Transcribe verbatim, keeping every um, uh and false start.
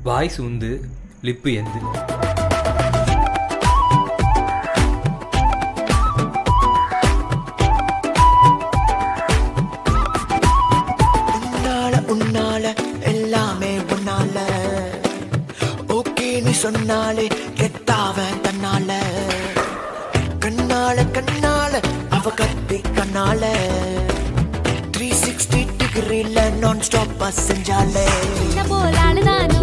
Voice உந்து lip எந்து. உன்னால உன்னால எல்லாமே உன்னால ஓகே நீ சொன்னாலே கெட்டாவன் தன்னால கண்ணால கண்ணால அவ கத்தி கண்ணால த்ரீ சிக்ஸ்டி டிகிரில நான் ஸ்டாப்பா செஞ்சாலே போலான்னு